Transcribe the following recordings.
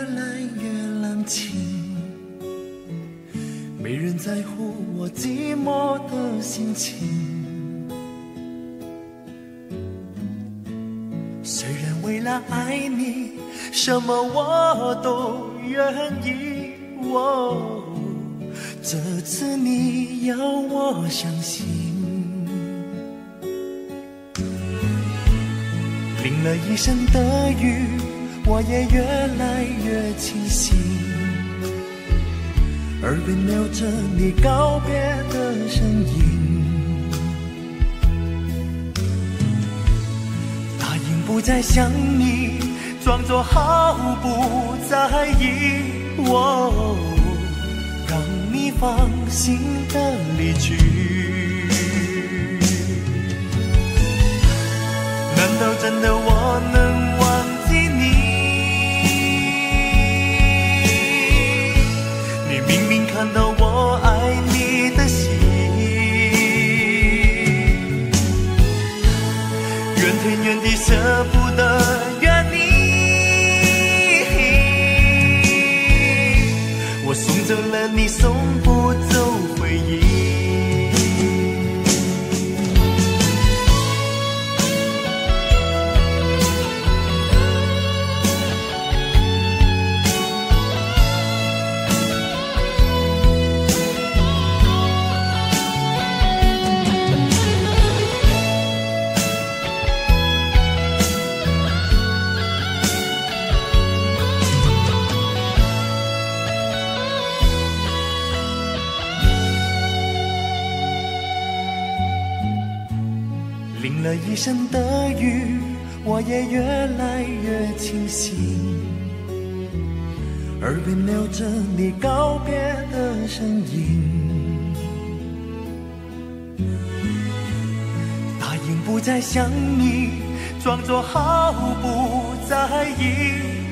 来越冷清，没人在乎我寂寞的心情。虽然为了爱你，什么我都愿意，这次你要我相信。淋了一身的雨，我也越来越清醒，耳边留着你告别的声音。答应不再想你，装作毫不在意，让你放心的离去。难道真的我能忘记你？你明明看到我爱你的心，怨天怨地舍不得怨你，我送走了你，送不走回忆。淋了一身的雨，我也越来越清醒，耳边留着你告别的声音。答应不再想你，装作毫不在意，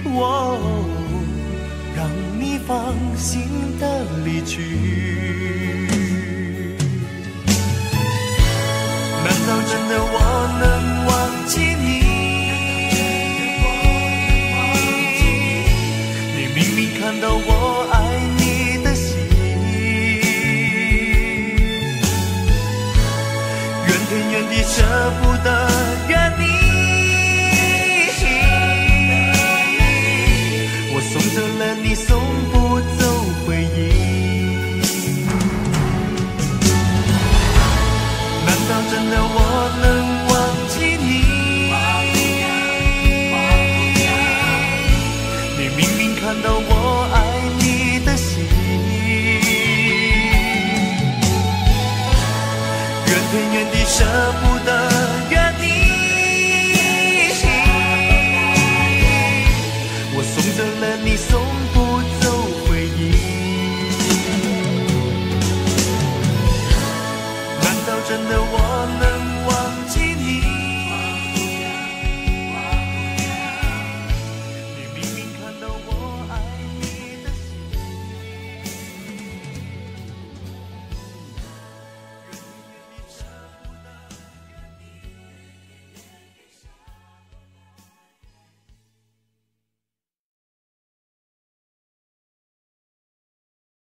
让你放心的离去。难道真的我能忘记你？你明明看到我爱你的心，怨天怨地舍不得怨你，我送走了你，送不走回忆。难道真的我能忘记你？你明明看到我爱你的心，怨天怨地舍不得怨你，我送走了你，送不走回忆。难道真的我能